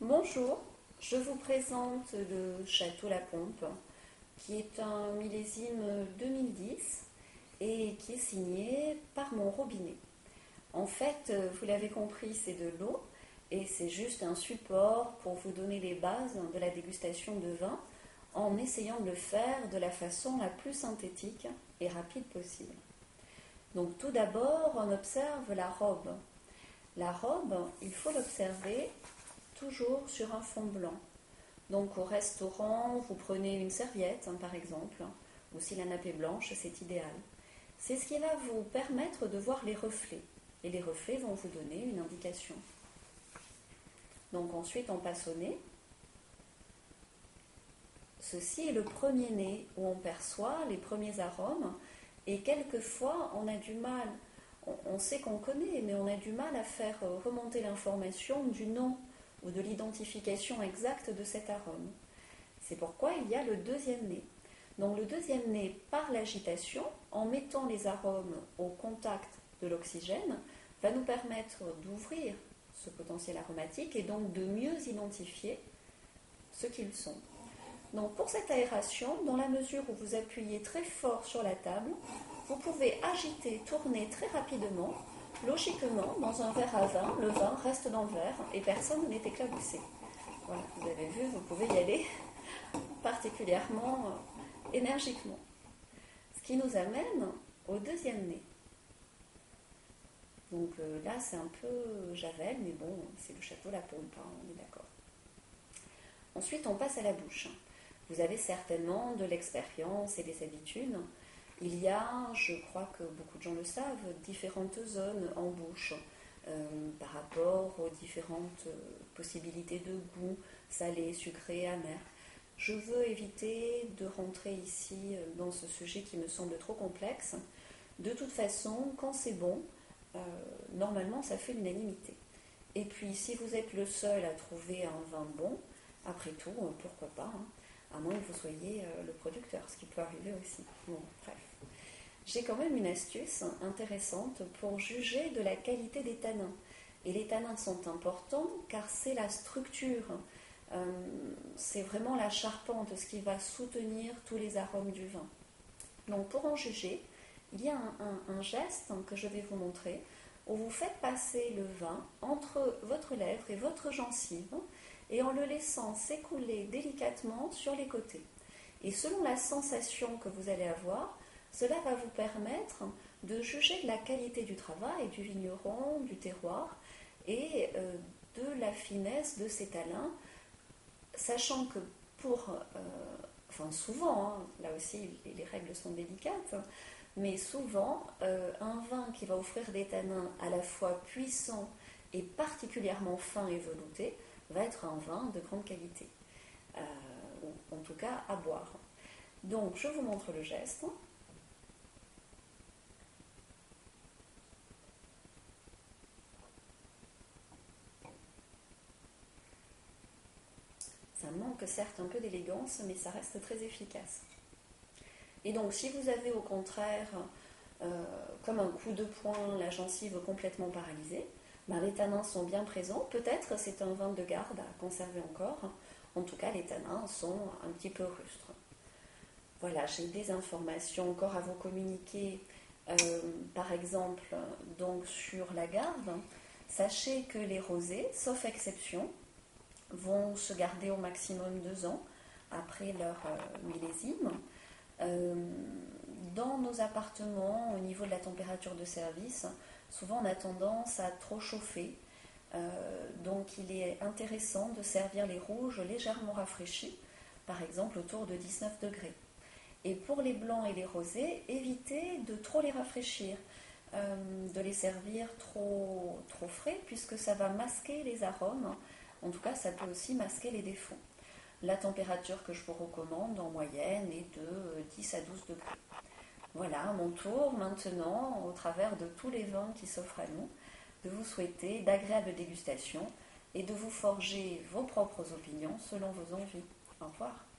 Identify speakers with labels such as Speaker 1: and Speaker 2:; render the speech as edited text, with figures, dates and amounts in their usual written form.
Speaker 1: Bonjour, je vous présente le Château La Pompe, qui est un millésime 2010 et qui est signé par mon robinet. En fait, vous l'avez compris, c'est de l'eau et c'est juste un support pour vous donner les bases de la dégustation de vin en essayant de le faire de la façon la plus synthétique et rapide possible. Donc tout d'abord, on observe la robe. La robe, il faut l'observer toujours sur un fond blanc. Donc au restaurant, vous prenez une serviette, par exemple, ou si la nappe est blanche, c'est idéal. C'est ce qui va vous permettre de voir les reflets. Et les reflets vont vous donner une indication. Donc ensuite, on passe au nez. Ceci est le premier nez où on perçoit les premiers arômes. Et quelquefois, on a du mal, on sait qu'on connaît, mais on a du mal à faire remonter l'information du nom ou de l'identification exacte de cet arôme. C'est pourquoi il y a le deuxième nez. Donc le deuxième nez, par l'agitation, en mettant les arômes au contact de l'oxygène, va nous permettre d'ouvrir ce potentiel aromatique et donc de mieux identifier ce qu'ils sont. Donc pour cette aération, dans la mesure où vous appuyez très fort sur la table, vous pouvez agiter, tourner très rapidement. Logiquement, dans un verre à vin, le vin reste dans le verre et personne n'est éclaboussé. Voilà, vous avez vu, vous pouvez y aller particulièrement énergiquement. Ce qui nous amène au deuxième nez. Donc là, c'est un peu Javel, mais bon, c'est le Château La Pompe, on est d'accord. Ensuite, on passe à la bouche. Vous avez certainement de l'expérience et des habitudes. Il y a, je crois que beaucoup de gens le savent, différentes zones en bouche par rapport aux différentes possibilités de goût, salé, sucré, amer. Je veux éviter de rentrer ici dans ce sujet qui me semble trop complexe. De toute façon, quand c'est bon, normalement ça fait l'unanimité. Et puis si vous êtes le seul à trouver un vin bon, après tout, pourquoi pas, à moins que vous soyez le producteur, ce qui peut arriver aussi. Bon, bref. J'ai quand même une astuce intéressante pour juger de la qualité des tanins. Et les tanins sont importants car c'est la structure, c'est vraiment la charpente, ce qui va soutenir tous les arômes du vin. Donc pour en juger, il y a un geste que je vais vous montrer où vous faites passer le vin entre votre lèvre et votre gencive et en le laissant s'écouler délicatement sur les côtés. Et selon la sensation que vous allez avoir, cela va vous permettre de juger de la qualité du travail, du vigneron, du terroir et de la finesse de ces talins, sachant que souvent, là aussi les règles sont délicates, mais souvent un vin qui va offrir des tanins à la fois puissants et particulièrement fins et veloutés va être un vin de grande qualité, en tout cas à boire. Donc je vous montre le geste. Ça manque certes un peu d'élégance, mais ça reste très efficace. Et donc, si vous avez au contraire, comme un coup de poing, la gencive complètement paralysée, les tanins sont bien présents. Peut-être c'est un vin de garde à conserver encore. En tout cas, les tanins sont un petit peu rustres. Voilà, j'ai des informations encore à vous communiquer. Par exemple, donc sur la garde, sachez que les rosés, sauf exception, vont se garder au maximum 2 ans après leur millésime. Dans nos appartements, au niveau de la température de service, souvent on a tendance à trop chauffer. Donc il est intéressant de servir les rouges légèrement rafraîchis, par exemple autour de 19 degrés. Et pour les blancs et les rosés, évitez de trop les rafraîchir, de les servir trop frais, puisque ça va masquer les arômes. En tout cas, ça peut aussi masquer les défauts. La température que je vous recommande en moyenne est de 10 à 12 degrés. Voilà, à mon tour maintenant, au travers de tous les vins qui s'offrent à nous, de vous souhaiter d'agréables dégustations et de vous forger vos propres opinions selon vos envies. Au revoir.